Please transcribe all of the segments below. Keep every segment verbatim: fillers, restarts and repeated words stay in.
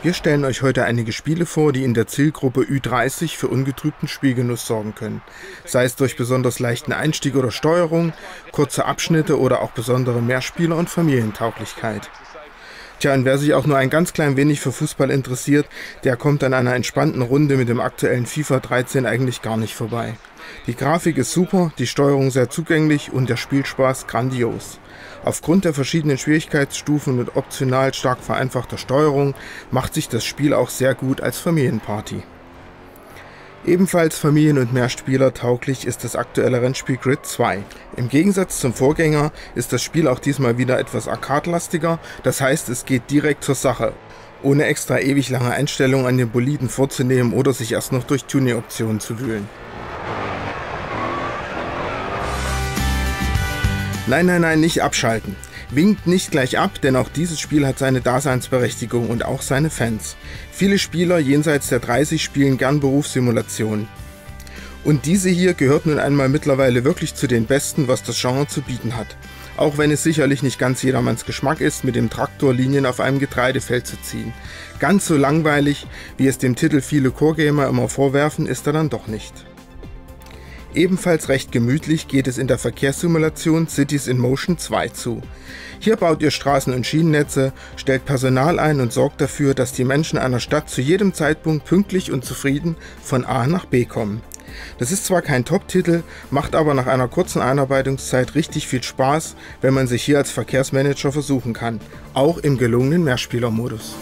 Wir stellen euch heute einige Spiele vor, die in der Zielgruppe Ü dreißig für ungetrübten Spielgenuss sorgen können. Sei es durch besonders leichten Einstieg oder Steuerung, kurze Abschnitte oder auch besondere Mehrspieler- und Familientauglichkeit. Tja, und wer sich auch nur ein ganz klein wenig für Fußball interessiert, der kommt an einer entspannten Runde mit dem aktuellen FIFA dreizehn eigentlich gar nicht vorbei. Die Grafik ist super, die Steuerung sehr zugänglich und der Spielspaß grandios. Aufgrund der verschiedenen Schwierigkeitsstufen und optional stark vereinfachter Steuerung macht sich das Spiel auch sehr gut als Familienparty. Ebenfalls Familien- und Mehrspieler tauglich ist das aktuelle Rennspiel Grid zwei. Im Gegensatz zum Vorgänger ist das Spiel auch diesmal wieder etwas arcade-lastiger, das heißt, es geht direkt zur Sache, ohne extra ewig lange Einstellungen an den Boliden vorzunehmen oder sich erst noch durch Tuning-Optionen zu wühlen. Nein, nein, nein, nicht abschalten. Winkt nicht gleich ab, denn auch dieses Spiel hat seine Daseinsberechtigung und auch seine Fans. Viele Spieler jenseits der dreißig spielen gern Berufssimulationen. Und diese hier gehört nun einmal mittlerweile wirklich zu den besten, was das Genre zu bieten hat. Auch wenn es sicherlich nicht ganz jedermanns Geschmack ist, mit dem Traktor Linien auf einem Getreidefeld zu ziehen. Ganz so langweilig, wie es dem Titel viele Core-Gamer immer vorwerfen, ist er dann doch nicht. Ebenfalls recht gemütlich geht es in der Verkehrssimulation Cities in Motion zwei zu. Hier baut ihr Straßen- und Schienennetze, stellt Personal ein und sorgt dafür, dass die Menschen einer Stadt zu jedem Zeitpunkt pünktlich und zufrieden von A nach B kommen. Das ist zwar kein Top-Titel, macht aber nach einer kurzen Einarbeitungszeit richtig viel Spaß, wenn man sich hier als Verkehrsmanager versuchen kann, auch im gelungenen Mehrspielermodus.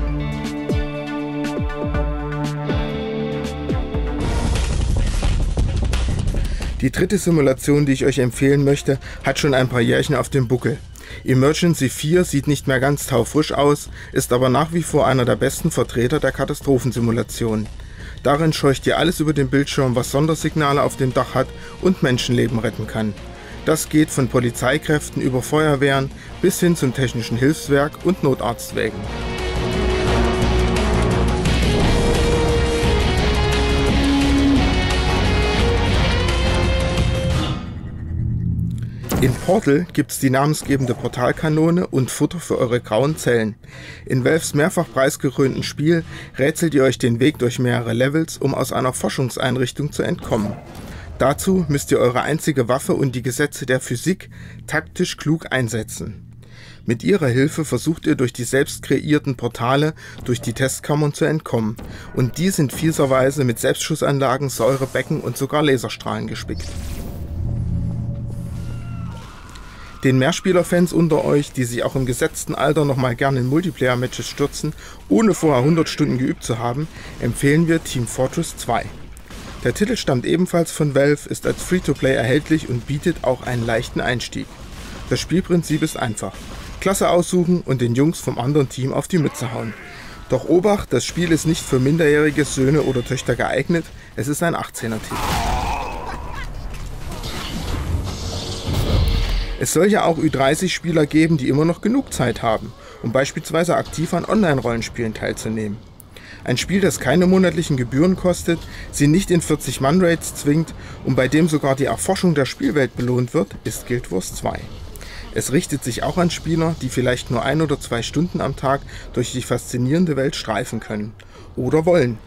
Die dritte Simulation, die ich euch empfehlen möchte, hat schon ein paar Jährchen auf dem Buckel. Emergency vier sieht nicht mehr ganz taufrisch aus, ist aber nach wie vor einer der besten Vertreter der Katastrophensimulation. Darin scheucht ihr alles über den Bildschirm, was Sondersignale auf dem Dach hat und Menschenleben retten kann. Das geht von Polizeikräften über Feuerwehren bis hin zum Technischen Hilfswerk und Notarztwägen. In Portal gibt es die namensgebende Portalkanone und Futter für eure grauen Zellen. In Valves mehrfach preisgekrönten Spiel rätselt ihr euch den Weg durch mehrere Levels, um aus einer Forschungseinrichtung zu entkommen. Dazu müsst ihr eure einzige Waffe und die Gesetze der Physik taktisch klug einsetzen. Mit ihrer Hilfe versucht ihr durch die selbst kreierten Portale durch die Testkammern zu entkommen, und die sind fieserweise mit Selbstschussanlagen, Säurebecken und sogar Laserstrahlen gespickt. Den Mehrspielerfans unter euch, die sich auch im gesetzten Alter nochmal gerne in Multiplayer-Matches stürzen, ohne vorher hundert Stunden geübt zu haben, empfehlen wir Team Fortress zwei. Der Titel stammt ebenfalls von Valve, ist als Free-to-Play erhältlich und bietet auch einen leichten Einstieg. Das Spielprinzip ist einfach: Klasse aussuchen und den Jungs vom anderen Team auf die Mütze hauen. Doch Obacht, das Spiel ist nicht für minderjährige Söhne oder Töchter geeignet, es ist ein achtzehner-Titel. Es soll ja auch Ü dreißig Spieler geben, die immer noch genug Zeit haben, um beispielsweise aktiv an Online-Rollenspielen teilzunehmen. Ein Spiel, das keine monatlichen Gebühren kostet, sie nicht in vierzig Mann Raids zwingt und bei dem sogar die Erforschung der Spielwelt belohnt wird, ist Guild Wars zwei. Es richtet sich auch an Spieler, die vielleicht nur ein oder zwei Stunden am Tag durch die faszinierende Welt streifen können. Oder wollen.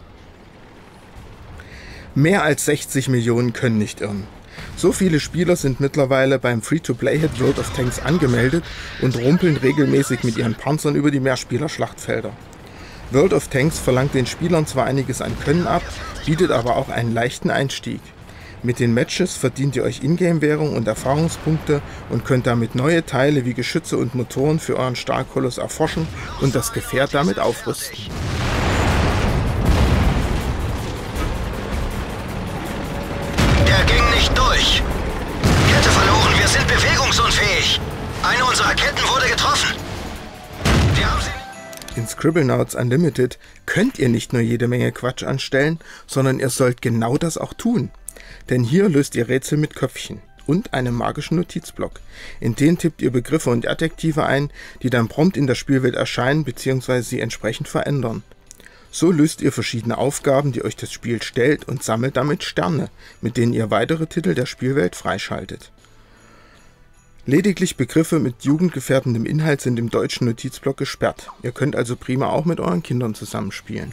Mehr als sechzig Millionen können nicht irren. So viele Spieler sind mittlerweile beim Free-to-Play-Hit World of Tanks angemeldet und rumpeln regelmäßig mit ihren Panzern über die Mehrspieler-Schlachtfelder. World of Tanks verlangt den Spielern zwar einiges an Können ab, bietet aber auch einen leichten Einstieg. Mit den Matches verdient ihr euch Ingame-Währung und Erfahrungspunkte und könnt damit neue Teile wie Geschütze und Motoren für euren Stahlkoloss erforschen und das Gefährt damit aufrüsten. Durch. Kette verloren, wir sind bewegungsunfähig. Eine unserer Ketten wurde getroffen. Wir haben sie. In Scribblenauts Unlimited könnt ihr nicht nur jede Menge Quatsch anstellen, sondern ihr sollt genau das auch tun. Denn hier löst ihr Rätsel mit Köpfchen und einem magischen Notizblock. In den tippt ihr Begriffe und Adjektive ein, die dann prompt in der Spielwelt erscheinen bzw. sie entsprechend verändern. So löst ihr verschiedene Aufgaben, die euch das Spiel stellt, und sammelt damit Sterne, mit denen ihr weitere Titel der Spielwelt freischaltet. Lediglich Begriffe mit jugendgefährdendem Inhalt sind im deutschen Notizblock gesperrt. Ihr könnt also prima auch mit euren Kindern zusammenspielen.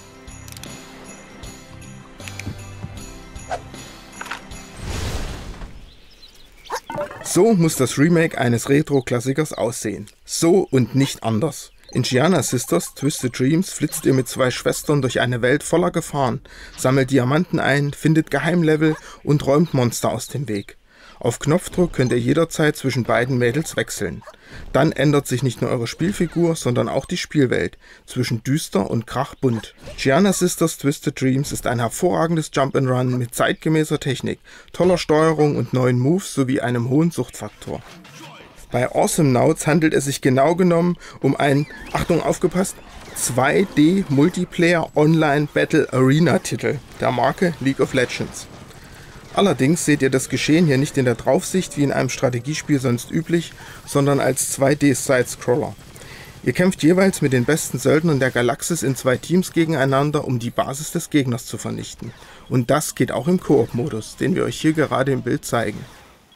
So muss das Remake eines Retro-Klassikers aussehen. So und nicht anders. In Giana Sisters Twisted Dreams flitzt ihr mit zwei Schwestern durch eine Welt voller Gefahren, sammelt Diamanten ein, findet Geheimlevel und räumt Monster aus dem Weg. Auf Knopfdruck könnt ihr jederzeit zwischen beiden Mädels wechseln. Dann ändert sich nicht nur eure Spielfigur, sondern auch die Spielwelt, zwischen düster und krachbunt. Giana Sisters Twisted Dreams ist ein hervorragendes Jump'n'Run mit zeitgemäßer Technik, toller Steuerung und neuen Moves sowie einem hohen Suchtfaktor. Bei Awesomenauts handelt es sich genau genommen um einen, Achtung aufgepasst, zwei D Multiplayer Online Battle Arena Titel der Marke League of Legends. Allerdings seht ihr das Geschehen hier nicht in der Draufsicht wie in einem Strategiespiel sonst üblich, sondern als zwei D Sidescroller. Ihr kämpft jeweils mit den besten Söldnern der Galaxis in zwei Teams gegeneinander, um die Basis des Gegners zu vernichten. Und das geht auch im Koop-Modus, den wir euch hier gerade im Bild zeigen.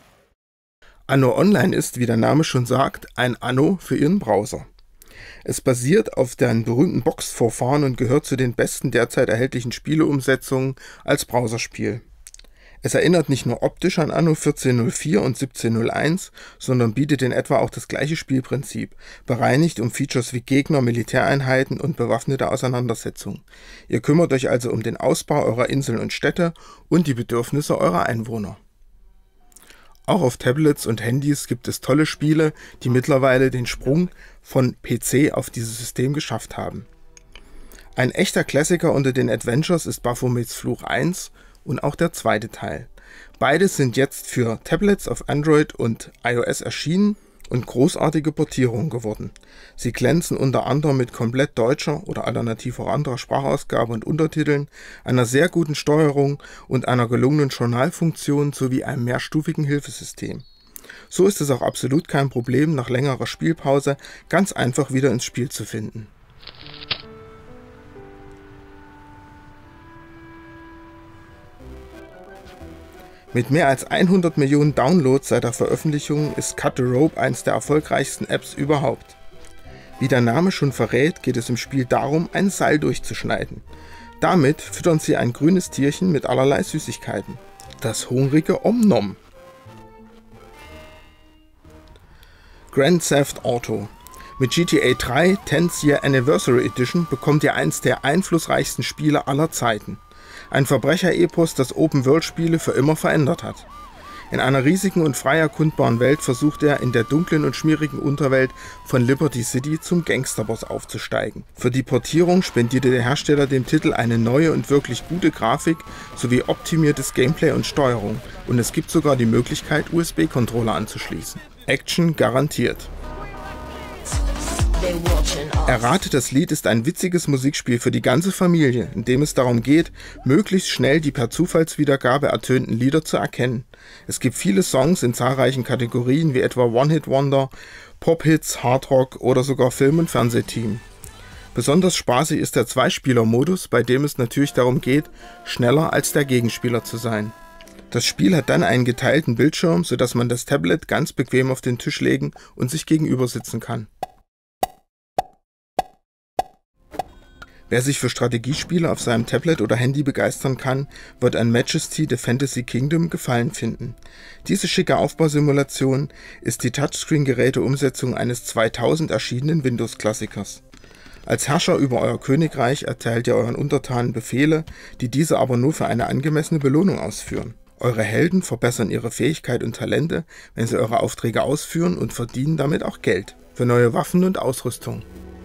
Anno Online ist, wie der Name schon sagt, ein Anno für Ihren Browser. Es basiert auf den berühmten Boxed-Vorfahren und gehört zu den besten derzeit erhältlichen Spieleumsetzungen als Browserspiel. Es erinnert nicht nur optisch an Anno vierzehn null vier und siebzehn null eins, sondern bietet in etwa auch das gleiche Spielprinzip, bereinigt um Features wie Gegner, Militäreinheiten und bewaffnete Auseinandersetzungen. Ihr kümmert euch also um den Ausbau eurer Inseln und Städte und die Bedürfnisse eurer Einwohner. Auch auf Tablets und Handys gibt es tolle Spiele, die mittlerweile den Sprung von P C auf dieses System geschafft haben. Ein echter Klassiker unter den Adventures ist Baphomets Fluch eins und auch der zweite Teil. Beides sind jetzt für Tablets auf Android und iOS erschienen und großartige Portierungen geworden. Sie glänzen unter anderem mit komplett deutscher oder alternativ auch anderer Sprachausgabe und Untertiteln, einer sehr guten Steuerung und einer gelungenen Journalfunktion sowie einem mehrstufigen Hilfesystem. So ist es auch absolut kein Problem, nach längerer Spielpause ganz einfach wieder ins Spiel zu finden. Mit mehr als hundert Millionen Downloads seit der Veröffentlichung ist Cut the Rope eins der erfolgreichsten Apps überhaupt. Wie der Name schon verrät, geht es im Spiel darum, ein Seil durchzuschneiden. Damit füttern sie ein grünes Tierchen mit allerlei Süßigkeiten. Das hungrige Om-Nom. Grand Theft Auto. Mit G T A drei tenth Year Anniversary Edition bekommt ihr eins der einflussreichsten Spiele aller Zeiten. Ein Verbrecher-Epos, das Open-World-Spiele für immer verändert hat. In einer riesigen und frei erkundbaren Welt versucht er, in der dunklen und schmierigen Unterwelt von Liberty City zum Gangsterboss aufzusteigen. Für die Portierung spendierte der Hersteller dem Titel eine neue und wirklich gute Grafik sowie optimiertes Gameplay und Steuerung, und es gibt sogar die Möglichkeit, U S B-Controller anzuschließen. Action garantiert. Errate das Lied ist ein witziges Musikspiel für die ganze Familie, in dem es darum geht, möglichst schnell die per Zufallswiedergabe ertönten Lieder zu erkennen. Es gibt viele Songs in zahlreichen Kategorien wie etwa One-Hit-Wonder, Pop-Hits, Hardrock oder sogar Film- und Fernsehteam. Besonders spaßig ist der Zweispieler-Modus, bei dem es natürlich darum geht, schneller als der Gegenspieler zu sein. Das Spiel hat dann einen geteilten Bildschirm, sodass man das Tablet ganz bequem auf den Tisch legen und sich gegenüber sitzen kann. Wer sich für Strategiespiele auf seinem Tablet oder Handy begeistern kann, wird an Majesty The Fantasy Kingdom Gefallen finden. Diese schicke Aufbausimulation ist die Touchscreen-Geräte-Umsetzung eines zweitausend erschienenen Windows-Klassikers. Als Herrscher über euer Königreich erteilt ihr euren Untertanen Befehle, die diese aber nur für eine angemessene Belohnung ausführen. Eure Helden verbessern ihre Fähigkeit und Talente, wenn sie eure Aufträge ausführen, und verdienen damit auch Geld für neue Waffen und Ausrüstung.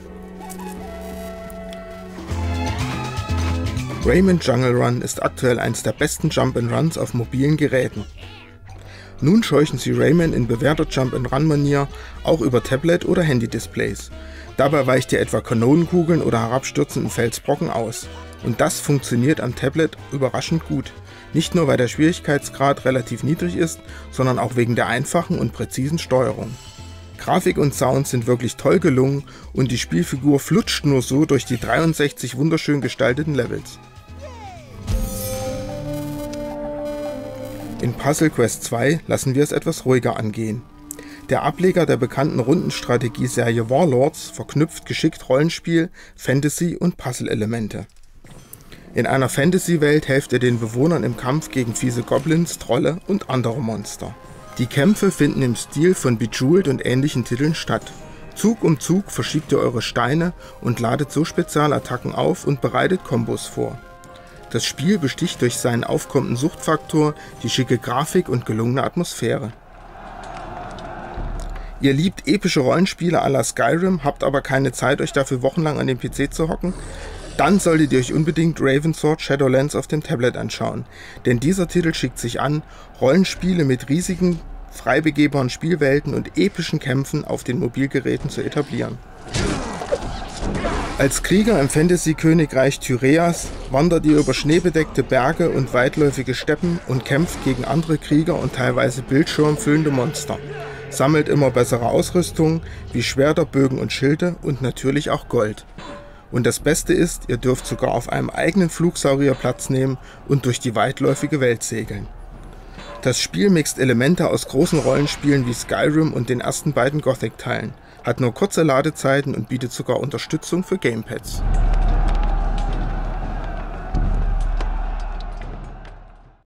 Rayman Jungle Run ist aktuell eines der besten Jump'n'Runs auf mobilen Geräten. Nun scheuchen sie Rayman in bewährter Jump'n'Run-Manier auch über Tablet- oder Handy-Displays. Dabei weicht ihr etwa Kanonenkugeln oder herabstürzenden Felsbrocken aus. Und das funktioniert am Tablet überraschend gut. Nicht nur, weil der Schwierigkeitsgrad relativ niedrig ist, sondern auch wegen der einfachen und präzisen Steuerung. Grafik und Sound sind wirklich toll gelungen und die Spielfigur flutscht nur so durch die dreiundsechzig wunderschön gestalteten Levels. In Puzzle Quest zwei lassen wir es etwas ruhiger angehen. Der Ableger der bekannten Rundenstrategieserie Warlords verknüpft geschickt Rollenspiel, Fantasy und Puzzle-Elemente. In einer Fantasy-Welt helft ihr den Bewohnern im Kampf gegen fiese Goblins, Trolle und andere Monster. Die Kämpfe finden im Stil von Bejeweled und ähnlichen Titeln statt. Zug um Zug verschiebt ihr eure Steine und ladet so Spezialattacken auf und bereitet Kombos vor. Das Spiel besticht durch seinen aufkommenden Suchtfaktor, die schicke Grafik und gelungene Atmosphäre. Ihr liebt epische Rollenspiele à la Skyrim, habt aber keine Zeit, euch dafür wochenlang an den P C zu hocken? Dann solltet ihr euch unbedingt Ravensword Shadowlands auf dem Tablet anschauen, denn dieser Titel schickt sich an, Rollenspiele mit riesigen, frei begehbaren Spielwelten und epischen Kämpfen auf den Mobilgeräten zu etablieren. Als Krieger im Fantasy-Königreich Tyreas wandert ihr über schneebedeckte Berge und weitläufige Steppen und kämpft gegen andere Krieger und teilweise bildschirmfüllende Monster. Sammelt immer bessere Ausrüstung wie Schwerter, Bögen und Schilde und natürlich auch Gold. Und das Beste ist, ihr dürft sogar auf einem eigenen Flugsaurier Platz nehmen und durch die weitläufige Welt segeln. Das Spiel mixt Elemente aus großen Rollenspielen wie Skyrim und den ersten beiden Gothic-Teilen, hat nur kurze Ladezeiten und bietet sogar Unterstützung für Gamepads.